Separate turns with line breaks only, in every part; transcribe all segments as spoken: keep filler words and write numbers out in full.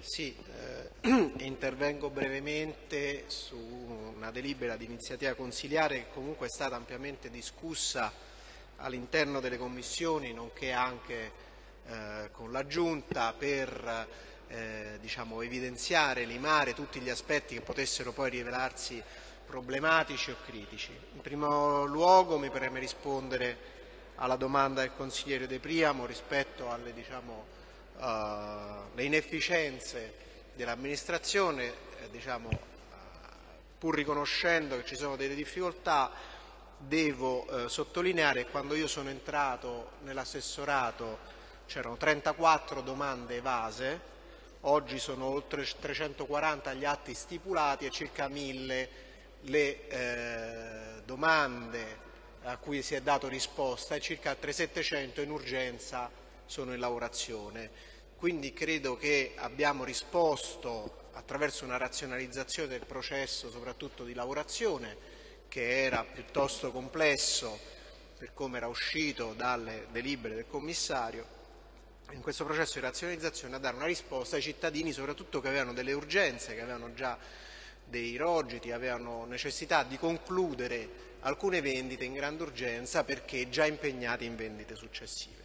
Sì, eh, intervengo brevemente su una delibera di iniziativa consiliare che comunque è stata ampiamente discussa all'interno delle commissioni, nonché anche eh, con la Giunta, per eh, diciamo, evidenziare, limare tutti gli aspetti che potessero poi rivelarsi problematici o critici. In primo luogo mi preme rispondere alla domanda del consigliere De Priamo rispetto alle diciamo, Uh, le inefficienze dell'amministrazione, eh, diciamo, uh, pur riconoscendo che ci sono delle difficoltà, devo uh, sottolineare che quando io sono entrato nell'assessorato c'erano trentaquattro domande evase, oggi sono oltre trecentoquaranta gli atti stipulati e circa mille le eh, domande a cui si è dato risposta e circa altre settecento in urgenza sono in lavorazione. Quindi credo che abbiamo risposto attraverso una razionalizzazione del processo, soprattutto di lavorazione, che era piuttosto complesso per come era uscito dalle delibere del commissario, in questo processo di razionalizzazione a dare una risposta ai cittadini, soprattutto che avevano delle urgenze, che avevano già dei rogiti, avevano necessità di concludere alcune vendite in grande urgenza perché già impegnati in vendite successive.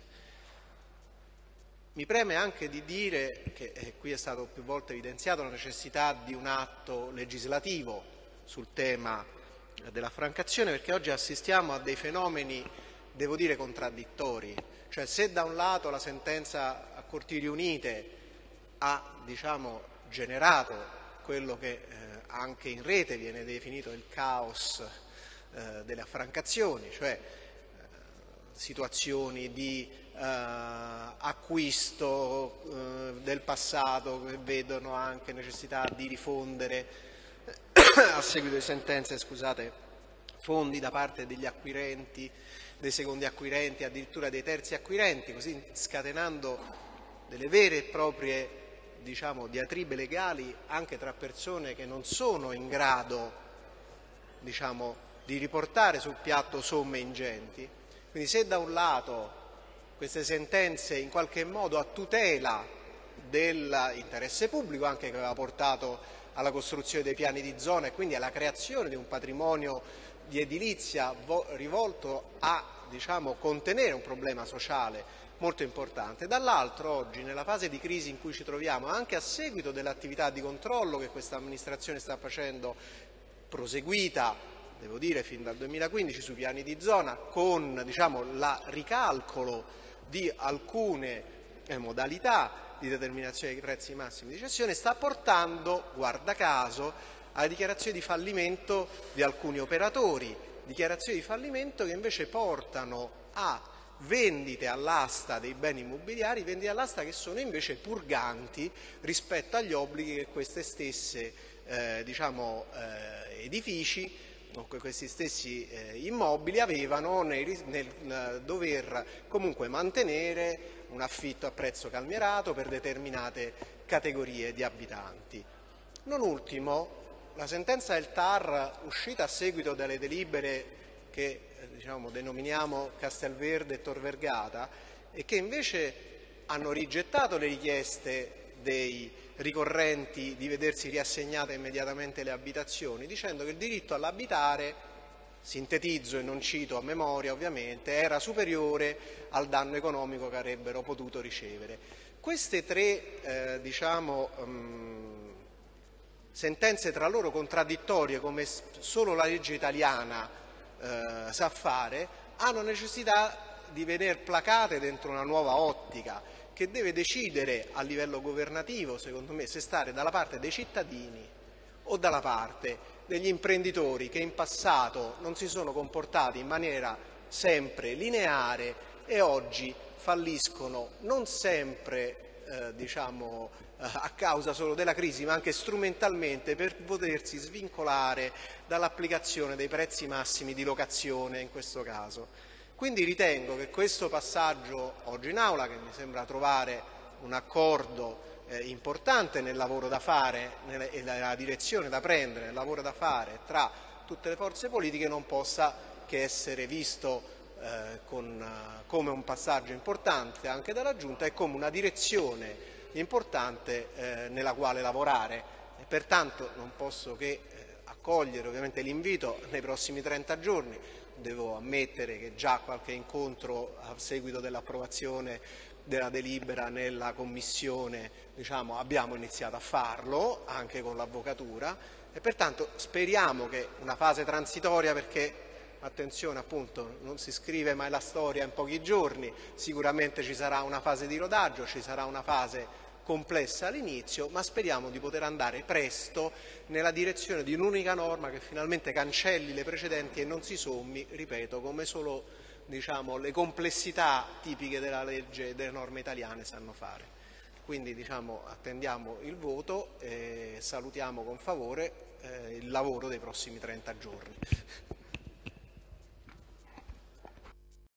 Mi preme anche di dire che eh, qui è stato più volte evidenziato la necessità di un atto legislativo sul tema eh, della francazione, perché oggi assistiamo a dei fenomeni, devo dire, contraddittori. Cioè, se da un lato la sentenza a Corti Riunite ha diciamo, generato quello che eh, anche in rete viene definito il caos eh, delle affrancazioni, cioè eh, situazioni di Uh, acquisto uh, del passato che vedono anche necessità di rifondere a seguito di sentenze, scusate, fondi da parte degli acquirenti, dei secondi acquirenti, addirittura dei terzi acquirenti, così scatenando delle vere e proprie diciamo, diatribe legali anche tra persone che non sono in grado diciamo, di riportare sul piatto somme ingenti. Quindi se da un lato queste sentenze in qualche modo a tutela dell'interesse pubblico, anche che aveva portato alla costruzione dei piani di zona e quindi alla creazione di un patrimonio di edilizia rivolto a diciamo, contenere un problema sociale molto importante. Dall'altro oggi, nella fase di crisi in cui ci troviamo, anche a seguito dell'attività di controllo che questa amministrazione sta facendo, proseguita, devo dire, fin dal duemilaquindici sui piani di zona, con diciamo, il ricalcolo di alcune eh, modalità di determinazione dei prezzi massimi di cessione, sta portando, guarda caso, alla dichiarazione di fallimento di alcuni operatori, dichiarazioni di fallimento che invece portano a vendite all'asta dei beni immobiliari, vendite all'asta che sono invece purganti rispetto agli obblighi che queste stesse eh, diciamo, eh, edifici, questi stessi eh, immobili avevano nel, nel dover comunque mantenere un affitto a prezzo calmierato per determinate categorie di abitanti. Non ultimo, la sentenza del T A R uscita a seguito delle delibere che eh, diciamo, denominiamo Castelverde e Tor Vergata e che invece hanno rigettato le richieste dei ricorrenti di vedersi riassegnate immediatamente le abitazioni, dicendo che il diritto all'abitare, sintetizzo e non cito a memoria ovviamente, era superiore al danno economico che avrebbero potuto ricevere. Queste tre eh, diciamo, um, sentenze tra loro contraddittorie, come solo la legge italiana eh, sa fare, hanno necessità di venire placate dentro una nuova ottica che deve decidere a livello governativo, secondo me, se stare dalla parte dei cittadini o dalla parte degli imprenditori che in passato non si sono comportati in maniera sempre lineare e oggi falliscono non sempre eh, diciamo, eh, a causa solo della crisi, ma anche strumentalmente per potersi svincolare dall'applicazione dei prezzi massimi di locazione in questo caso. Quindi ritengo che questo passaggio oggi in Aula, che mi sembra trovare un accordo eh, importante nel lavoro da fare nelle, e la direzione da prendere nel lavoro da fare tra tutte le forze politiche, non possa che essere visto eh, con, uh, come un passaggio importante anche dalla Giunta e come una direzione importante eh, nella quale lavorare. E pertanto non posso che eh, accogliere ovviamente l'invito nei prossimi trenta giorni. Devo ammettere che già qualche incontro a seguito dell'approvazione della delibera nella Commissione, diciamo, abbiamo iniziato a farlo anche con l'Avvocatura e pertanto speriamo che una fase transitoria, perché attenzione, appunto, non si scrive mai la storia in pochi giorni, sicuramente ci sarà una fase di rodaggio, ci sarà una fase complessa all'inizio, ma speriamo di poter andare presto nella direzione di un'unica norma che finalmente cancelli le precedenti e non si sommi, ripeto, come solo, diciamo, le complessità tipiche della legge e delle norme italiane sanno fare. Quindi, diciamo, attendiamo il voto e salutiamo con favore eh, il lavoro dei prossimi trenta giorni.